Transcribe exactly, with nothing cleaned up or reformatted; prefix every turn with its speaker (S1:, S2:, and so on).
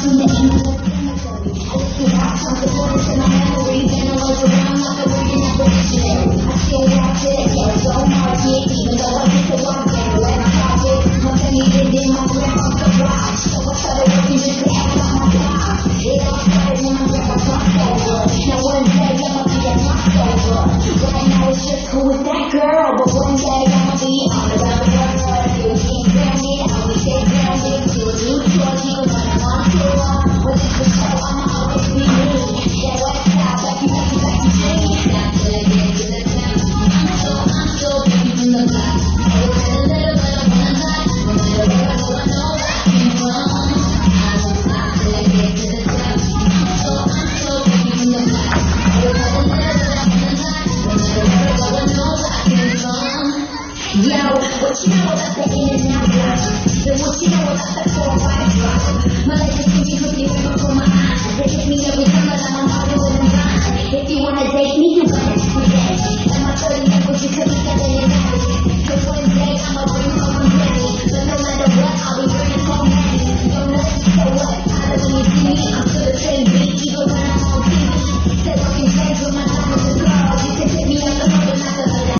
S1: Who is that girl? But one day I'ma be on the ground. You can't grab me, I'll be stay grounded. Do a new tour, you can run I'm on tour. But this is so I'ma always be me. That west side, back you, back you, back you, sing. Not till I get to the town. I'm so, I'm so baby from the block. Oh, it's a little bit of one touch. No matter where I go, I know where I came from. I won't stop till I get to the town. I'm so, I'm so baby from the block. Oh, it's a little bit of one touch. No matter where I go, I know where I came from. Yo, what you know about the in and out block? Then what you know about the four white drop? My legs are creepy, creepy, right before my eyes. They hit me every time that I'm on hard with a grind. If you wanna date me,